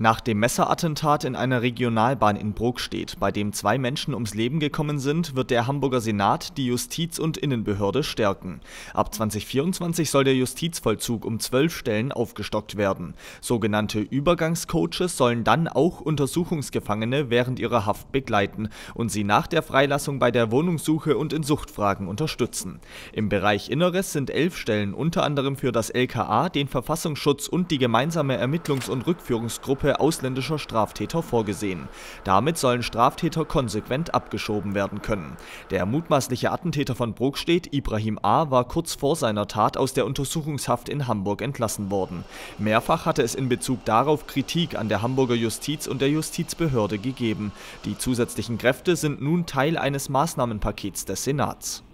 Nach dem Messerattentat in einer Regionalbahn in Brokstedt, bei dem 2 Menschen ums Leben gekommen sind, wird der Hamburger Senat die Justiz- und Innenbehörde stärken. Ab 2024 soll der Justizvollzug um 12 Stellen aufgestockt werden. Sogenannte Übergangscoaches sollen dann auch Untersuchungsgefangene während ihrer Haft begleiten und sie nach der Freilassung bei der Wohnungssuche und in Suchtfragen unterstützen. Im Bereich Inneres sind 11 Stellen unter anderem für das LKA, den Verfassungsschutz und die gemeinsame Ermittlungs- und Rückführungsgruppe ausländischer Straftäter vorgesehen. Damit sollen Straftäter konsequent abgeschoben werden können. Der mutmaßliche Attentäter von Brokstedt, Ibrahim A., war kurz vor seiner Tat aus der Untersuchungshaft in Hamburg entlassen worden. Mehrfach hatte es in Bezug darauf Kritik an der Hamburger Justiz und der Justizbehörde gegeben. Die zusätzlichen Kräfte sind nun Teil eines Maßnahmenpakets des Senats.